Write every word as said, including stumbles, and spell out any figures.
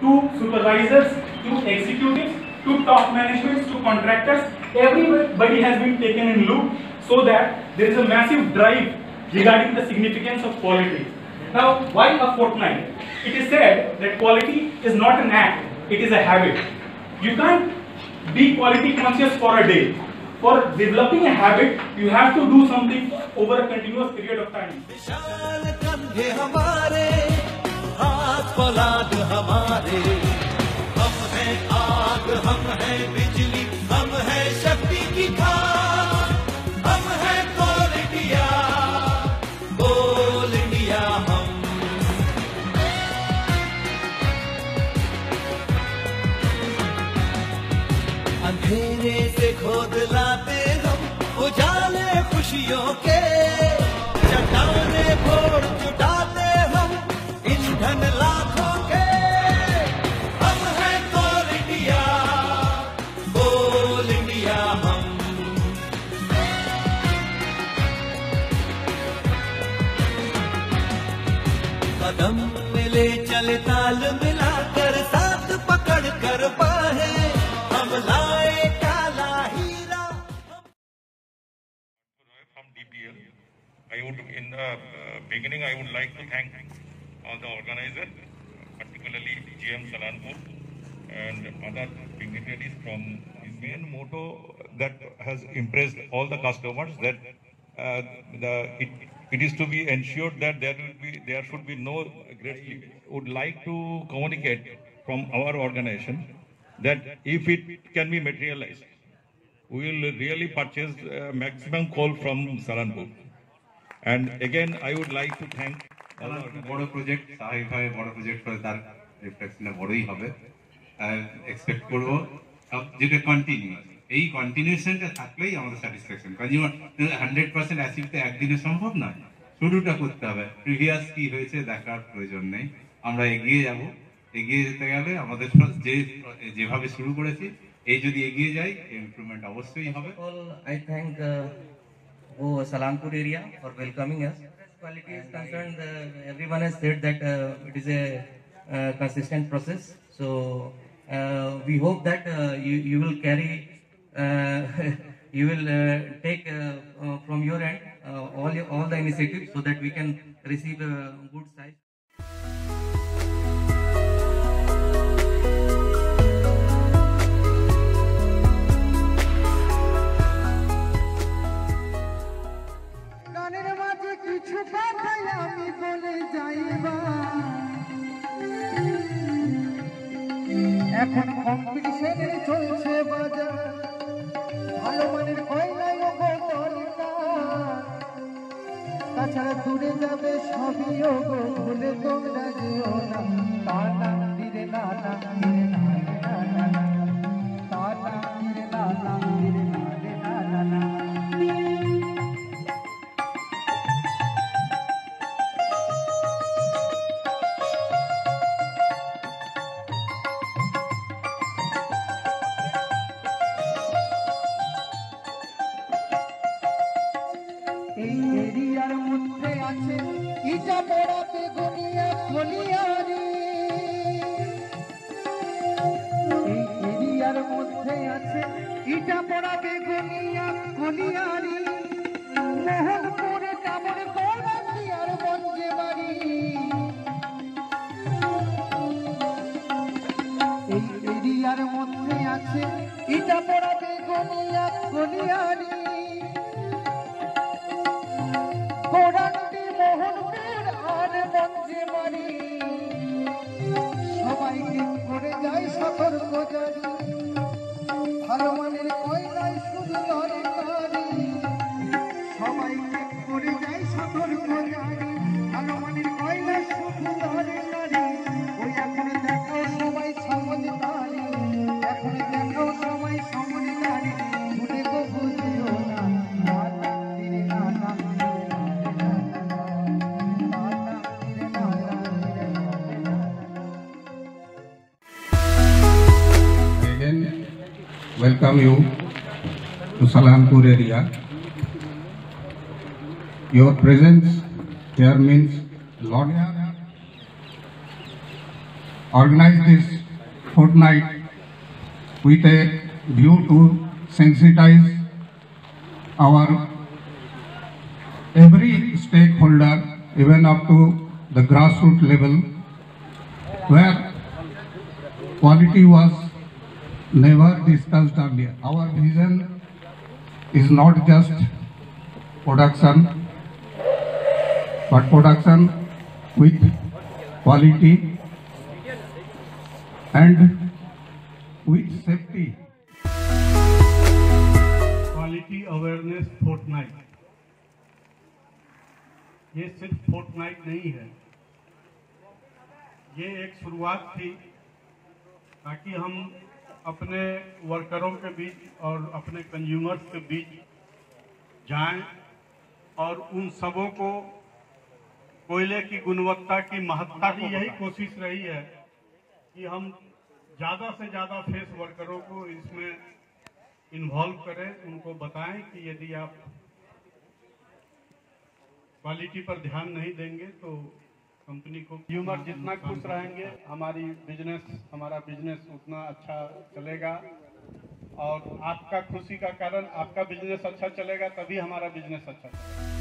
to supervisors, to executives, to top management, to contractors. Everybody has been taken in loop so that there is a massive drive regarding the significance of quality. Now, why a fortnight? It is said that quality is not an act, it is a habit. You can't be quality conscious for a day. For developing a habit, you have to do something over a continuous period of time. अंधेरे से खोद लाते हम उजाले खुशियों के, चट्टाने फोड़ जुटाते हम ईंधन लाखों के। हम हैं कोल इंडिया, कोल इंडिया हम। कदम मिले चले ताल मिलाकर साथ पकड़ कर बाहें हम लाए काला हीरा। From D P L, I would, in the uh, beginning, I would like to thank all the organizers, particularly G M Salanpur and other dignitaries from his main motto that has impressed all the customers, that uh, the it, it is to be ensured that there will be there should be no great sleep. Would like to communicate from our organization that if it can be materialized, we will really purchase uh, maximum coal from Salanpur. And again, I would like to thank all the বড় project স্বাভাবিকভাবে বড় project করে তার রিফ্লেকশনটা বড়ই হবে, আর expect করবো যেটা continue, এই কন্টিনিউশনটা থাকলেই আমাদের স্যাটিসফ্যাকশন। কারণ হান্ড্রেড পার্সেন্ট অ্যাচিভ তো একদিনে সম্ভব নয়, শুরুটা করতে হবে। প্রিভিয়াস কি হয়েছে দেখার প্রয়োজন নেই, আমরা এগিয়ে যাব। এগিয়ে যেতে গেলে আমাদের যে যেভাবে শুরু করেছি এই যদি এগিয়ে যাই ইমপ্রুভমেন্ট অবশ্যই হবে। I thank uh, Salanpur area for welcoming us. As quality is concerned, uh, everyone has said that uh, it is a uh, consistent process. So uh, we hope that uh, you you will carry, uh, you will uh, take uh, uh, from your end uh, all your, all the initiatives so that we can receive a good size. এখন কম্পিটিশনে চলছে বাজার, ভালো মানের কয়লাই ও দরকার, তাছাড়া দূরে যাবে সবই ও গো, ভুলে তোমরা যেও না। টানা ধীরে না না ধীরে না না না না, টানা ধীরে না না ধীরে না না না না। এই এরিয়ার মধ্যে আছে ইটা বড়া বেগুনিয়া খলিয়ারি, এই এরিয়ার মধ্যে আছে ইটা বড়া বেগুনিয়া খলিয়ারি, মোহনপুরে কামড় গোলাপি আর মঞ্জে বাড়ি। এই এরিয়ার মধ্যে আছে ইটা বড়া বেগুনিয়া খলিয়ারি, গোরান্ডি মোহনপুর আর মঞ্জেমারি। সবাইকে করে যায় সতর্ক জারি, ভালো মানের কয়লাই শুধু দরকারি। সবাইকে করে যায় সতর্ক জারি, ভালো মানের কয়লাই শুধু দরকারি। ওই এখন দেখাও সবাই সমঝদারি, এখন দেখাও সবাই সমঝদারি, ভুলে তো বুঝিও না। Welcome you to Salanpur area. Your presence here means lot. organized this fortnight with a view to sensitize our every stakeholder, even up to the grassroots level, where quality was never discussed earlier. Our vision is not just production, but production with quality and with safety. Quality awareness fortnight, ये सिर्फ Fortnite नहीं है, ये एक शुरुआत थी ताकि हम अपने वर्करों के बीच और अपने कंज्यूमर्स के बीच जाएं और उन सबों को कोयले की गुणवत्ता की महत्ता की यही कोशिश रही है कि हम ज़्यादा से ज़्यादा फेस वर्करों को इसमें इन्वॉल्व करें, उनको बताएं कि यदि आप क्वालिटी पर ध्यान नहीं देंगे तो कंपनी को, कंज्यूमर जितना खुश रहेंगे हमारी बिजनेस हमारा बिजनेस उतना अच्छा चलेगा, और आपका खुशी का कारण आपका बिजनेस अच्छा चलेगा, तभी हमारा बिजनेस अच्छा चलेगा।